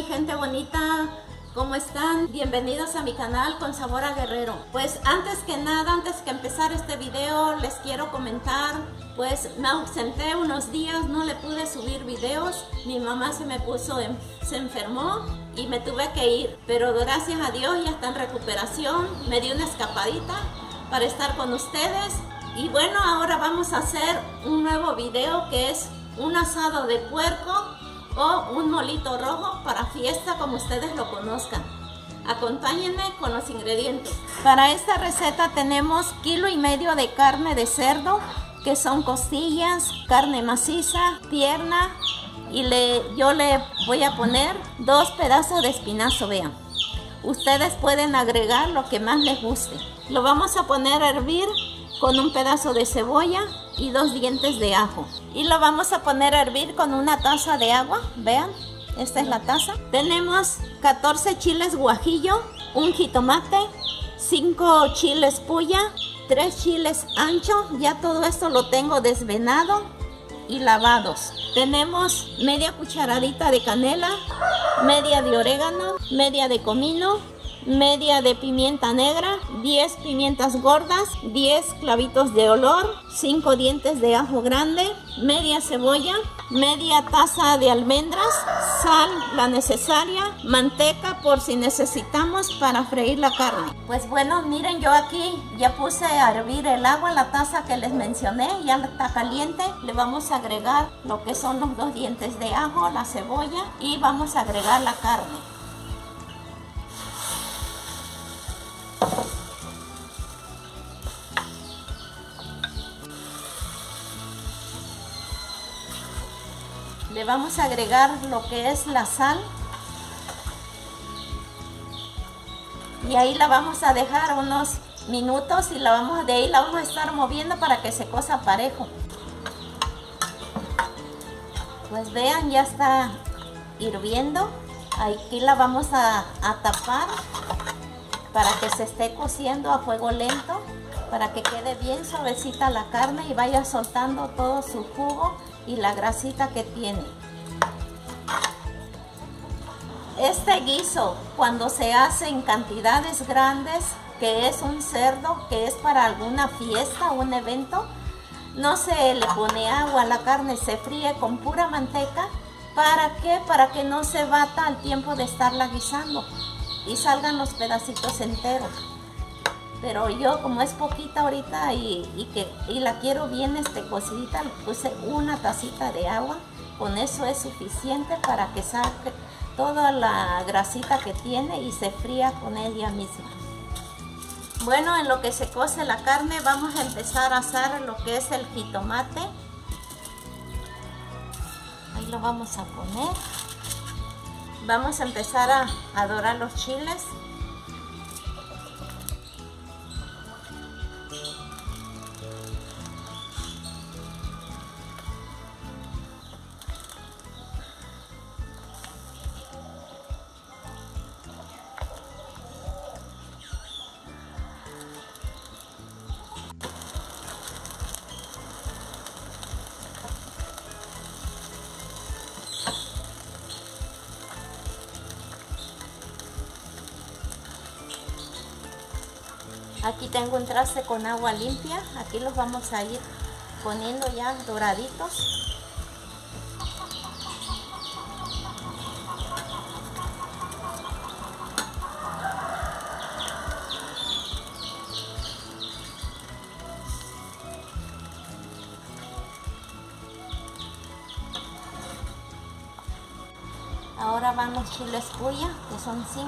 mi gente bonita, ¿cómo están? Bienvenidos a mi canal Con Sabor a Guerrero. Pues antes que nada, antes que empezar este video, les quiero comentar, pues me ausenté unos días, no le pude subir videos. Mi mamá se enfermó y me tuve que ir, pero gracias a Dios ya está en recuperación. Me di una escapadita para estar con ustedes. Y bueno, ahora vamos a hacer un nuevo video que es un asado de puerco o un molito rojo para fiesta, como ustedes lo conozcan. Acompáñenme con los ingredientes. Para esta receta tenemos 1,5 kilos de carne de cerdo, que son costillas, carne maciza, pierna, y yo le voy a poner 2 pedazos de espinazo, vean. Ustedes pueden agregar lo que más les guste. Lo vamos a poner a hervir con un pedazo de cebolla y 2 dientes de ajo. Y lo vamos a poner a hervir con una taza de agua. Vean, esta es la taza. Tenemos 14 chiles guajillo, un jitomate, 5 chiles puya, 3 chiles ancho. Ya todo esto lo tengo desvenado y lavados. Tenemos media cucharadita de canela, media de orégano, media de comino, media de pimienta negra, 10 pimientas gordas, 10 clavitos de olor, 5 dientes de ajo grande, media cebolla, media taza de almendras, sal la necesaria, manteca por si necesitamos para freír la carne. Pues bueno, miren, yo aquí ya puse a hervir el agua, la taza que les mencioné, ya está caliente. Le vamos a agregar lo que son los 2 dientes de ajo, la cebolla, y vamos a agregar la carne. Le vamos a agregar lo que es la sal y ahí la vamos a dejar unos minutos y de ahí la vamos a estar moviendo para que se cosa parejo. Pues vean, ya está hirviendo. Aquí la vamos a tapar para que se esté cociendo a fuego lento, para que quede bien suavecita la carne y vaya soltando todo su jugo y la grasita que tiene. Este guiso, cuando se hace en cantidades grandes, que es un cerdo, que es para alguna fiesta o un evento, no se le pone agua, la carne se fríe con pura manteca. ¿Para qué? Para que no se bata al tiempo de estarla guisando y salgan los pedacitos enteros. Pero yo, como es poquita ahorita y la quiero bien cocidita, le puse una tacita de agua. Con eso es suficiente para que saque toda la grasita que tiene y se fría con ella misma. Bueno, en lo que se cose la carne, vamos a empezar a asar lo que es el jitomate. Ahí lo vamos a poner. Vamos a empezar a dorar los chiles. Aquí tengo un traste con agua limpia. Aquí los vamos a ir poniendo ya doraditos. Ahora van los chiles puya, que son 5.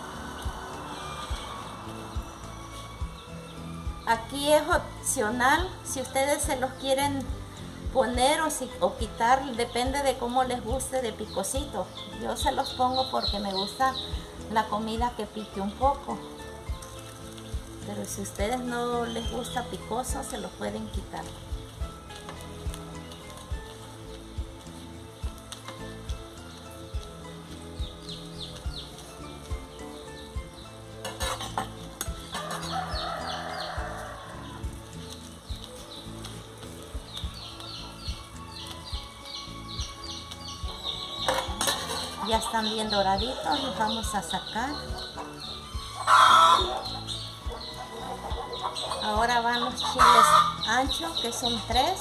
Aquí es opcional, si ustedes se los quieren poner o quitar, depende de cómo les guste de picosito. Yo se los pongo porque me gusta la comida que pique un poco. Pero si a ustedes no les gusta picoso, se los pueden quitar. Ya están bien doraditos, los vamos a sacar. Ahora van los chiles anchos, que son 3.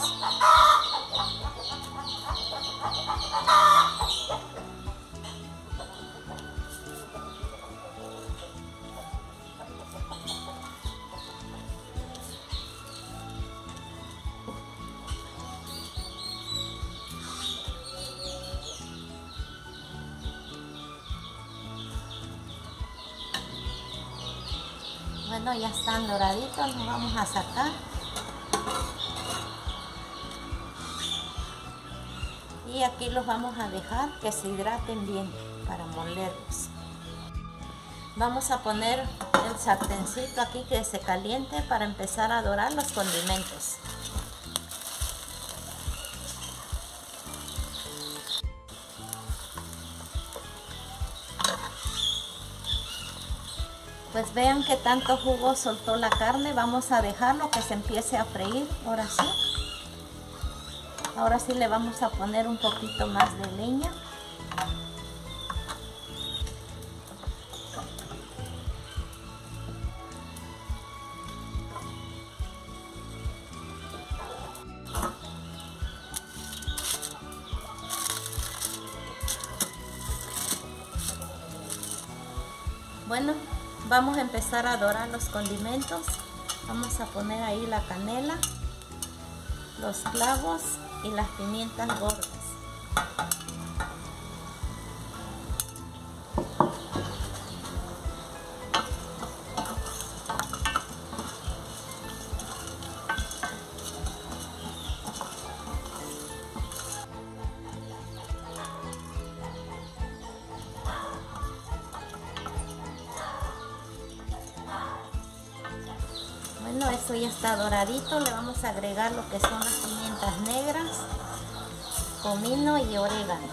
Bueno, ya están doraditos, los vamos a sacar. Y aquí los vamos a dejar que se hidraten bien para molerlos. Vamos a poner el sartencito aquí que se caliente para empezar a dorar los condimentos. Pues vean que tanto jugo soltó la carne. Vamos a dejarlo que se empiece a freír. Ahora sí le vamos a poner un poquito más de leña. Bueno, vamos a empezar a dorar los condimentos. Vamos a poner ahí la canela, los clavos y las pimientas gordas. Bueno, eso ya está doradito. Le vamos a agregar lo que son las pimientas negras, comino y orégano.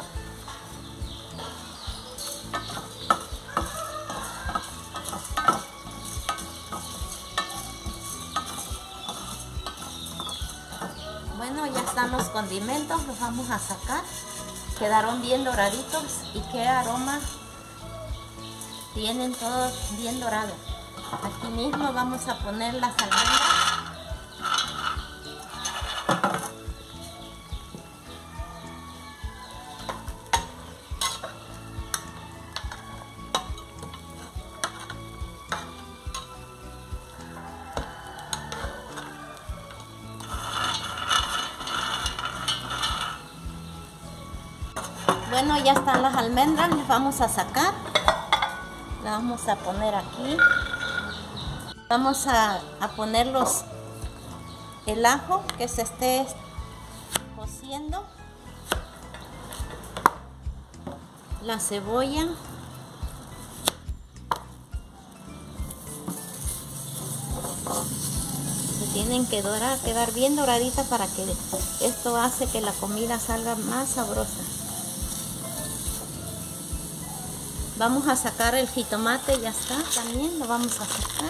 Bueno, ya están los condimentos, los vamos a sacar. Quedaron bien doraditos y qué aroma tienen, todos bien dorados. Aquí mismo vamos a poner las almendras. Bueno, ya están las almendras, las vamos a sacar. Las vamos a poner aquí. Vamos a poner el ajo que se esté cociendo, la cebolla, se tienen que dorar, quedar bien doraditas para que esto hace que la comida salga más sabrosa. Vamos a sacar el jitomate, ya está, también lo vamos a sacar.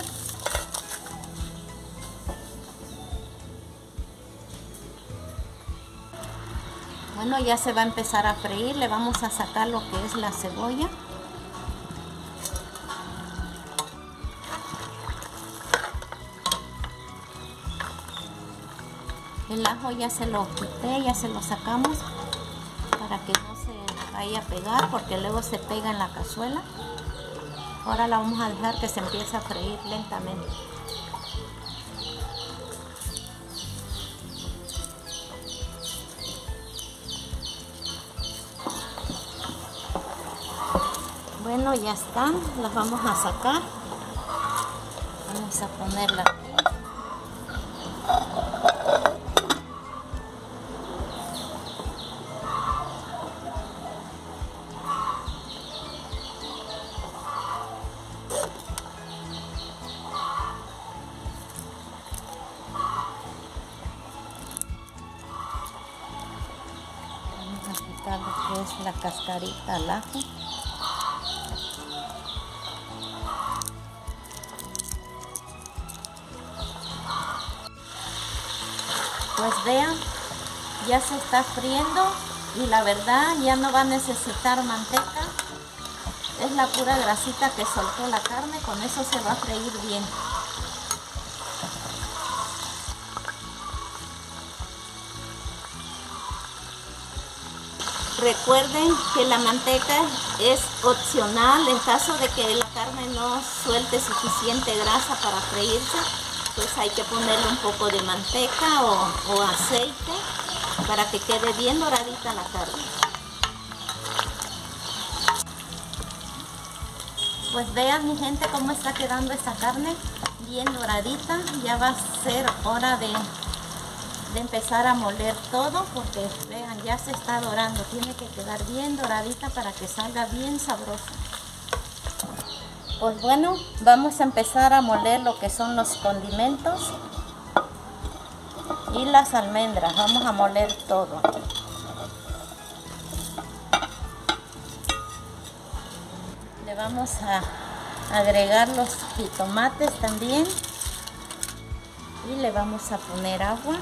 Bueno, ya se va a empezar a freír, le vamos a sacar lo que es la cebolla. El ajo ya se lo quité, ya se lo sacamos para que no se vaya a pegar porque luego se pega en la cazuela. Ahora la vamos a dejar que se empiece a freír lentamente. Bueno, ya están, las vamos a sacar. Vamos a ponerla aquí. Vamos a quitar lo que es la cascarita al ajo. Pues vean, ya se está friendo y la verdad ya no va a necesitar manteca. Es la pura grasita que soltó la carne, con eso se va a freír bien. Recuerden que la manteca es opcional. En caso de que la carne no suelte suficiente grasa para freírse, pues hay que ponerle un poco de manteca o aceite para que quede bien doradita la carne. Pues vean mi gente cómo está quedando esta carne, bien doradita. Ya va a ser hora de empezar a moler todo, porque vean, ya se está dorando. Tiene que quedar bien doradita para que salga bien sabrosa. Pues bueno, vamos a empezar a moler lo que son los condimentos y las almendras. Vamos a moler todo. Le vamos a agregar los jitomates también y le vamos a poner agua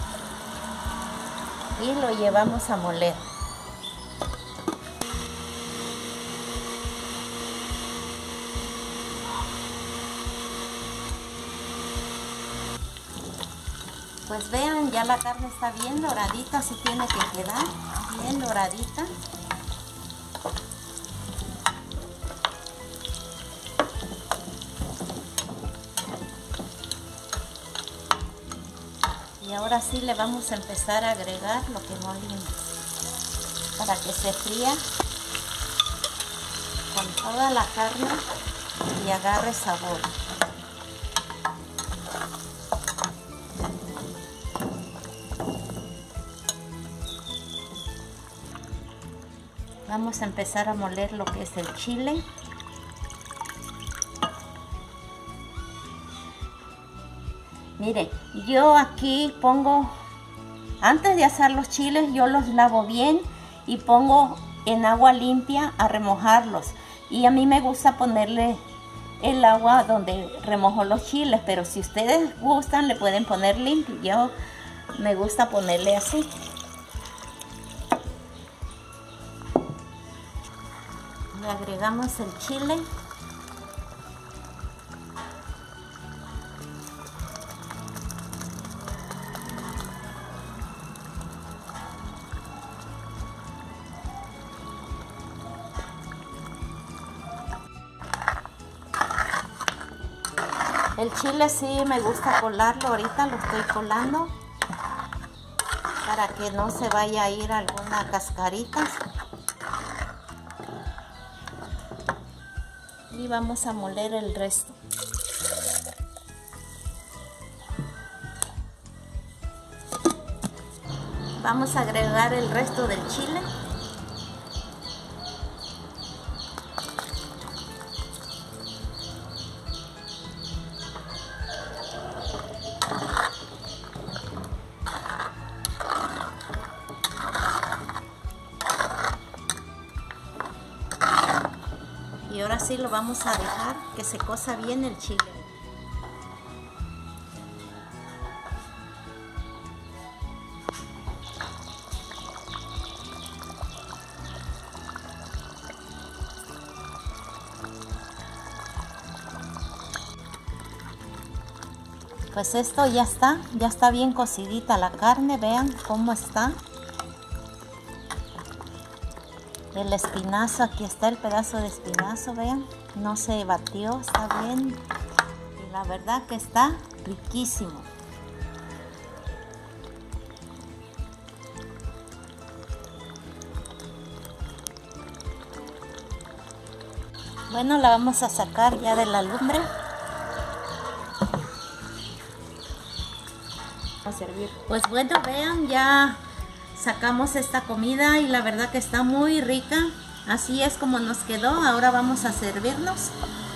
y lo llevamos a moler. Pues vean, ya la carne está bien doradita, así tiene que quedar, bien doradita. Y ahora sí le vamos a empezar a agregar lo que molimos para que se fría con toda la carne y agarre sabor. Vamos a empezar a moler lo que es el chile. Mire, yo aquí pongo, antes de asar los chiles, yo los lavo bien y pongo en agua limpia a remojarlos. Y a mí me gusta ponerle el agua donde remojo los chiles, pero si ustedes gustan le pueden poner limpio. Yo me gusta ponerle así. Le agregamos el chile. El chile sí me gusta colarlo, ahorita lo estoy colando para que no se vaya a ir alguna cascarita. Y vamos a moler el resto. Vamos a agregar el resto del chile. Y ahora sí lo vamos a dejar que se cosa bien el chile. Pues esto ya está bien cocidita la carne, vean cómo está. El espinazo, aquí está el pedazo de espinazo, vean, no se batió, está bien. Y la verdad que está riquísimo. Bueno, la vamos a sacar ya de la lumbre. A servir. Pues bueno, vean, ya sacamos esta comida y la verdad que está muy rica. Así es como nos quedó. Ahora vamos a servirnos.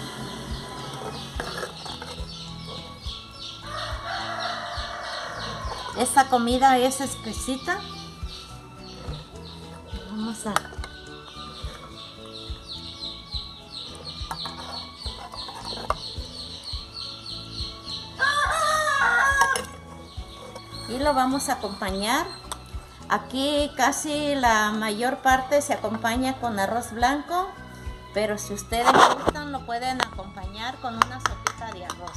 Esta comida es exquisita. Vamos a... Y lo vamos a acompañar. Aquí casi la mayor parte se acompaña con arroz blanco pero si ustedes gustan lo pueden acompañar con una sopita de arroz.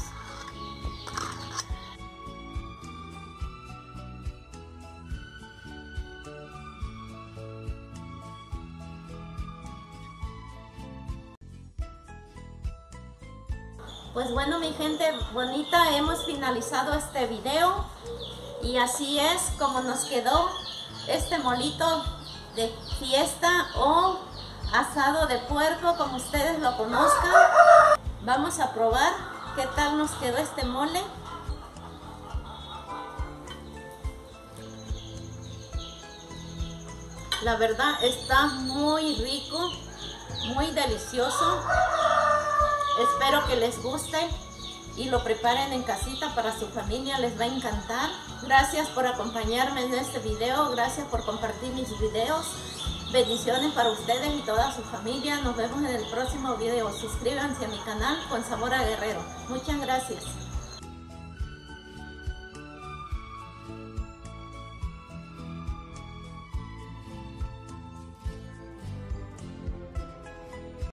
Pues bueno, mi gente bonita, hemos finalizado este video y así es como nos quedó este molito de fiesta o asado de puerco, como ustedes lo conozcan. Vamos a probar qué tal nos quedó este mole. La verdad está muy rico, muy delicioso. Espero que les guste y lo preparen en casita para su familia, les va a encantar. Gracias por acompañarme en este video, gracias por compartir mis videos. Bendiciones para ustedes y toda su familia. Nos vemos en el próximo video. Suscríbanse a mi canal Con Sabor a Guerrero. Muchas gracias.